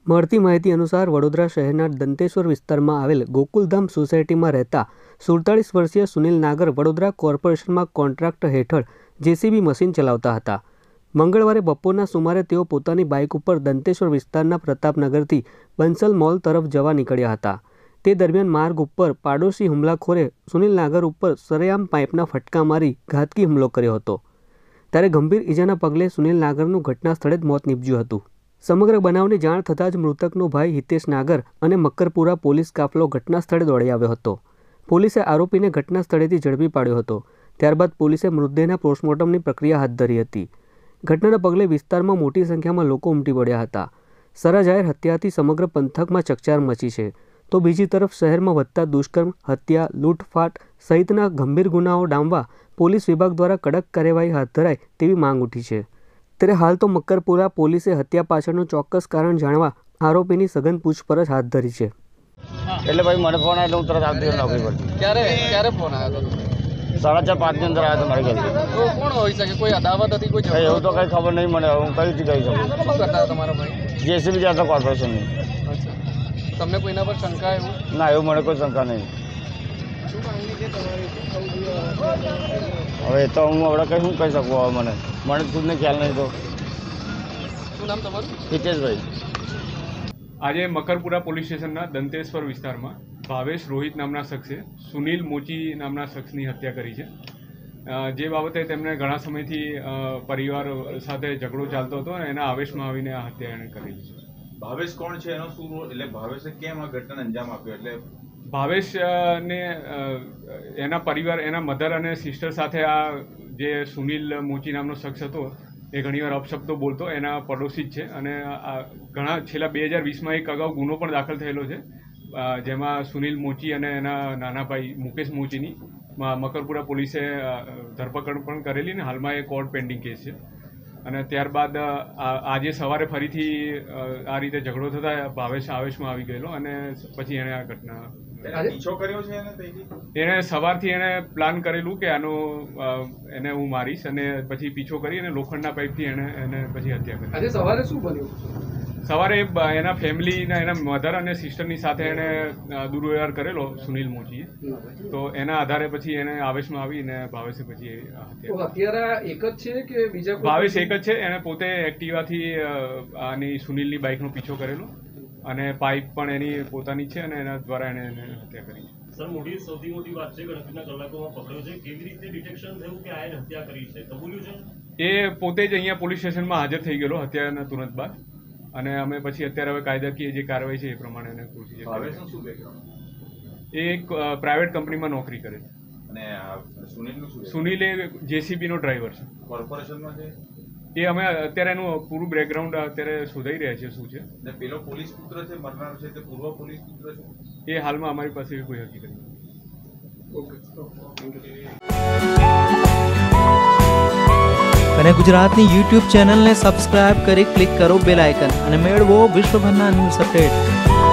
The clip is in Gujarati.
મળતી માહિતી અનુસાર વડોદરા શહેરના દંતેશ્વર વિસ્તારમાં આવેલ ગોકુલધામ સોસાયટીમાં રહેતા 47 વર્ષીય સુનિલ નાગર વડોદરા કોર્પોરેશનમાં કોન્ટ્રાક્ટ હેઠળ જેસીબી મશીન ચલાવતા હતા। મંગળવારે બપોરના સુમારે તેઓ પોતાની બાઇક ઉપર દંતેશ્વર વિસ્તારના પ્રતાપનગરથી બંસલ મોલ તરફ જવા નીકળ્યા હતા। તે દરમિયાન માર્ગ ઉપર પાડોશી હુમલાખોરે સુનિલ નાગર ઉપર સરેઆમ પાઇપના ફટકા મારી ઘાતકી હુમલો કર્યો હતો। ત્યારે ગંભીર ઈજાના પગલે સુનિલ નાગરનું ઘટના સ્થળે જ મોત નીપજ્યું હતું। સમગ્ર બનાવની જાણ થતાં જ મૃતકનો ભાઈ હિતેશ નાગર અને મક્કરપુરા પોલીસ કાફલો ઘટના સ્થળે દોડી આવ્યો હતો। પોલીસે આરોપીને ઘટના સ્થળેથી ઝડપી પાડ્યો હતો। ત્યારબાદ પોલીસે મૃતદેહના પોસ્ટમોર્ટમની પ્રક્રિયા હાથ ધરી હતી। ઘટનાના પગલે વિસ્તારમાં મોટી સંખ્યામાં લોકો ઉમટી પડ્યા હતા। સરા જાહેર હત્યાથી સમગ્ર પંથકમાં ચકચાર મચી છે, તો બીજી તરફ શહેરમાં વધતા દુષ્કર્મ, હત્યા, લૂંટફાટ સહિતના ગંભીર ગુનાઓ ડામવા પોલીસ વિભાગ દ્વારા કડક કાર્યવાહી હાથ ધરાય તેવી માંગ ઉઠી છે। ત્યારે હાલ તો મક્કરપુરા પોલીસે હત્યા પાછળનું ચોક્કસ કારણ જાણવા આરોપીની સઘન પૂછપરછ હાથ ધરી છે। એટલે ભાઈ મને ફોન આવ્યો, હું તરત આવતી નોકરી પર। ક્યારે ફોન આવ્યો હતો? 4:30 ની અંદર આવ્યો તો મારી ઘરે। તો કોણ હોઈ શકે? કોઈ અદાવત હતી? કોઈ એવું તો કઈ ખબર નહીં મને, હું કઈ રીતે કહી શકું। શું કરતા તમારા ભાઈ? જેસીબી જતો કોર્પોરેશનની। અચ્છા, તમને કોઈના પર શંકા એવું? ના, એવું મને કોઈ શંકા નહીં। હવે તો હું હવે કઈ શું કહી શકું? હવે મને ખુદને ખ્યાલ નહીં। તો શું નામ તમારું? હિતેશભાઈ। આજે મકરપુરા પોલીસ સ્ટેશનના દંતેશ્વર વિસ્તારમાં ભાવેશ રોહિત નામના શખ્સે સુનિલ મોચી નામના શખ્સની હત્યા કરી છે। જે બાબતે તેમણે ઘણા સમયથી પરિવાર સાથે ઝઘડો ચાલતો હતો અને એના આવેશમાં આવીને આ હત્યા એણે કરી છે। ભાવેશ કોણ છે, એનો શું રોલ? એટલે ભાવેશે કેમ આ ઘટનાને અંજામ આપ્યો? એટલે ભાવેશને એના પરિવાર, એના મધર અને સિસ્ટર સાથે આ જે સુનિલ મોચી નામનો શખ્સ હતો એ ઘણીવાર અપશબ્દો બોલતો, એના પડોશી જ છે અને ઘણા છેલ્લા 2020માં એક અગાઉ ગુનો પણ દાખલ થયેલો છે, જેમાં સુનિલ મોચી અને એના નાના ભાઈ મુકેશ મોચીની મકરપુરા પોલીસે ધરપકડ પણ કરેલી ને હાલમાં એ કોર્ટ પેન્ડિંગ કેસ છે। અને ત્યારબાદ આજે સવારે ફરીથી આ રીતે ઝઘડો થતાં ભાવેશ આવેશમાં આવી ગયેલો અને પછી એણે આ ઘટના પીછો કર્યો છે એણે સવારથી એણે પ્લાન કરેલું કે આનો એને હું મારીશ અને પછી પીછો કરી અને લોખંડના પાઇપથી એને પછી હત્યા કરી। આજે સવારે શું બન્યું? સવારે એના ફેમિલીના, એના મધર અને સિસ્ટરની સાથે એણે દુર્વ્યવહાર કરેલો સુનિલ મોચીએ, તો એના આધારે પછી એને આવેશમાં આવીને ભાવેશે પછી હત્યારા એક જ છે કે બીજા? ભાવેશ એક જ છે। એણે પોતે એક્ટિવાથી આની સુનિલની બાઇકનો પીછો કરેલો અને પાઇપ પણ એની પોતાની છે અને એના દ્વારા એને હત્યા કરી છે। સર, સૌથી મોટી વાત છે, ગણતરીના કલાકોમાં પકડ્યો છે। કેવી રીતે ડિટેક્શન થયું કે આ હત્યા કરી છે? કબૂલ્યું છે? એ પોતે જ અહીંયા પોલીસ સ્ટેશનમાં હાજર થઈ ગયેલો હત્યાના તુરંત બાદ, અને અમે પછી અત્યારે હવે કાયદાકીય જે કાર્યવાહી છે એ પ્રમાણે એને પ્રોસિજર। ભાવેશનું શું બેકગ્રાઉન્ડ? એ એક પ્રાઇવેટ કંપનીમાં નોકરી કરે છે અને સુનિલનું શું? સુનિલ એ જેસીબીનો ડ્રાઈવર છે, કોર્પોરેશનમાં છે। એ અમે અત્યારે એનું પૂરું બેકગ્રાઉન્ડ અત્યારે શોધાઈ રહ્યા છીએ શું છે। અને પેલો પોલીસ પુત્ર છે મરનાર છે તે પૂર્વ પોલીસ પુત્ર છે? એ હાલમાં અમારી પાસે એવી કોઈ હકીકત નથી। અને ગુજરાતની YouTube ચેનલને સબસ્ક્રાઇબ કરી ક્લિક કરો બેલ આઇકન અને મેળવો વિશ્વભરના ન્યૂઝ અપડેટ।